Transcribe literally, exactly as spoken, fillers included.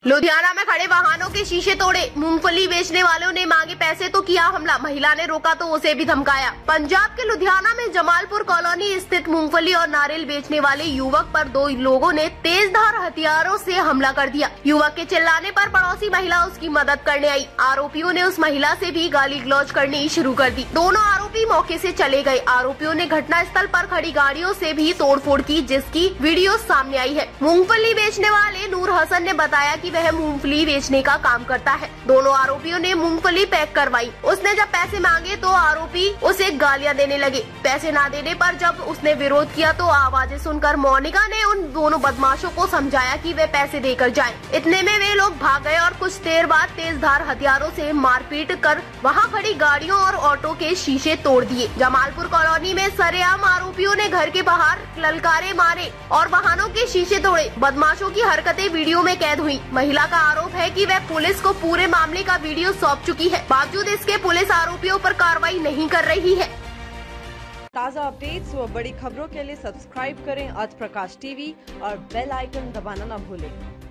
लुधियाना में खड़े वाहनों के शीशे तोड़े, मूंगफली बेचने वालों ने मांगे पैसे तो किया हमला, महिला ने रोका तो उसे भी धमकाया। पंजाब के लुधियाना में जमालपुर कॉलोनी स्थित मूंगफली और नारियल बेचने वाले युवक पर दो लोगों ने तेजधार हथियारों से हमला कर दिया। युवक के चिल्लाने पर पड़ोसी महिला उसकी मदद करने आई। आरोपियों ने उस महिला से भी गाली गलौज करनी शुरू कर दी। दोनों आरोपी मौके से चले गए। आरोपियों ने घटना स्थल पर खड़ी गाड़ियों से भी तोड़फोड़ की, जिसकी वीडियो सामने आई है। मूंगफली बेचने वाले नूर हसन ने बताया कि वह मूंगफली बेचने का काम करता है। दोनों आरोपियों ने मूंगफली पैक करवाई। उसने जब पैसे मांगे तो आरोपी उसे गालियां देने लगे। पैसे न देने पर जब उसने विरोध किया तो आवाजें सुनकर मोनिका ने उन दोनों बदमाशों को समझाया कि वे पैसे देकर जाएं। इतने में वे लोग भाग गए और कुछ देर बाद तेजधार हथियारों से मारपीट कर वहां खड़ी गाड़ियों और ऑटो के शीशे तोड़ दिए। जमालपुर कॉलोनी में सरेआम आरोपियों ने घर के बाहर ललकारे मारे और वाहनों के शीशे तोड़े। बदमाशों की हरकतें वीडियो में कैद हुई। महिला का आरोप है कि वह पुलिस को पूरे मामले का वीडियो सौंप चुकी है। बावजूद इसके पुलिस आरोपियों पर कार्रवाई नहीं कर रही है। ताज़ा अपडेट्स व बड़ी खबरों के लिए सब्सक्राइब करें आज प्रकाश टीवी और बेल आइकन दबाना न भूलें।